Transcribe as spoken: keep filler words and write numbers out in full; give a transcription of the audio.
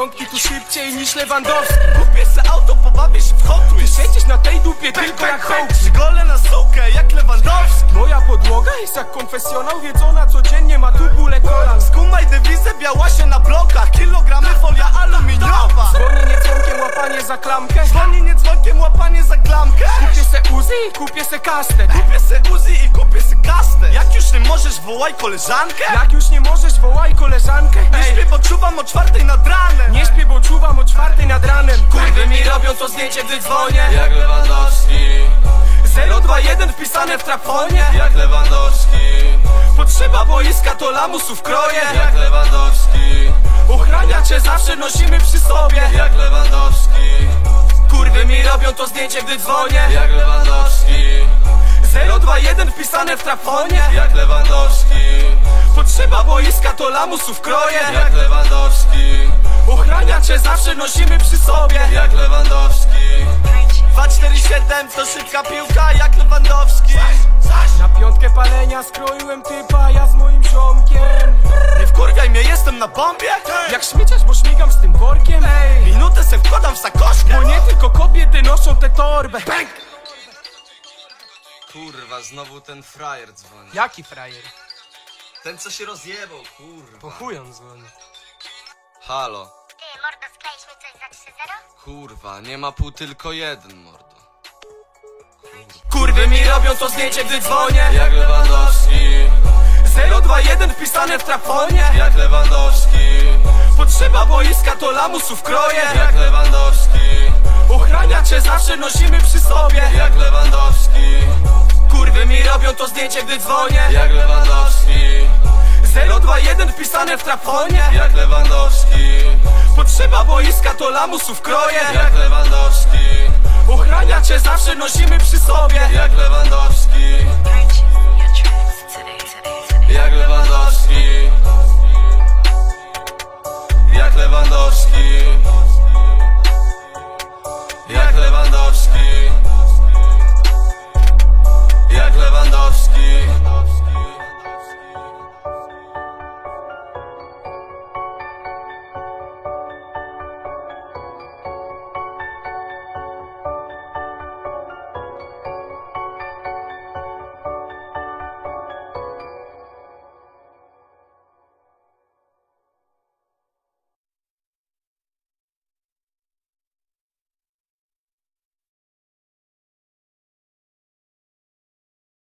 piątki tu szybciej niż Lewandowski. Kupię se auto, pobawię się w Hot Wheels. Ty siedzisz na tej dupie tylko jak hołk. Gole na sukę jak Lewandowski. Moja podłoga jest jak konfesjonał, wiedzona codziennie ma tu bóle kolan. Skumaj dewizę, biała się na blokach. Kilogramy folia aluminiowa. Dzwonienie dzwonkiem, łapanie za klamkę. Dzwonienie dzwonkiem, łapanie za klamkę. Kupię se Uzi i kupię se kastę. Kupię se Uzi i kupię se kastę. Jak już nie możesz, wołaj koleżankę. Jak już nie możesz, wołaj koleżankę. Nie śpię, bo czuwam o czwartej nad ranem. Nie śpię, bo czuwam o czwartej nad ranem. Kurwy mi robią to zdjęcie, gdy dzwonię Jak Lewandowski. zero dwa jeden wpisane w trafonie Jak Lewandowski. Potrzeba boiska, to lamusów kroję Jak Lewandowski. Ochrania cię zawsze nosimy przy sobie Jak Lewandowski. Kurwy mi robią to zdjęcie, gdy dzwonię Jak Lewandowski. zero dwa jeden wpisane w trafonie Jak Lewandowski. Potrzeba boiska, to lamusów kroję Jak Lewandowski. Ochrania cię zawsze nosimy przy sobie Jak Lewandowski. dwa cztery siedem to szybka piłka jak Lewandowski. Na piątkę palenia skroiłem typa, ja z moim ziomkiem. Nie wkurwiaj mnie, jestem na bombie. Jak śmieciarz, bo śmigam z tym workiem. Minutę se wkładam w sakoszkę. Bo nie tylko kobiety noszą tę torbę. Kurwa, znowu ten frajer dzwoni. Jaki frajer? Ten co się rozjebał, kurwa. Po chuj on dzwoni. Halo. Ty, mordo, skleisz mi coś za trzy zero? Kurwa, nie ma pół, tylko jeden, mordo. Kurwy mi robią to zdjęcie, gdy dzwonię Jak Lewandowski. zero dwa jeden wpisane w trafonie Jak Lewandowski. Potrzeba boiska, to lamusów kroję Jak Lewandowski. Ochrania cię zawsze nosimy przy sobie Jak Lewandowski. Kurwy mi robią to zdjęcie, gdy dzwonię Jak Lewandowski. zero dwa jeden wpisane w trafonie Jak Lewandowski. Potrzeba boiska, to lamusów kroję Jak Lewandowski. Ochrania cię zawsze nosimy przy sobie Jak Lewandowski. Jak Lewandowski.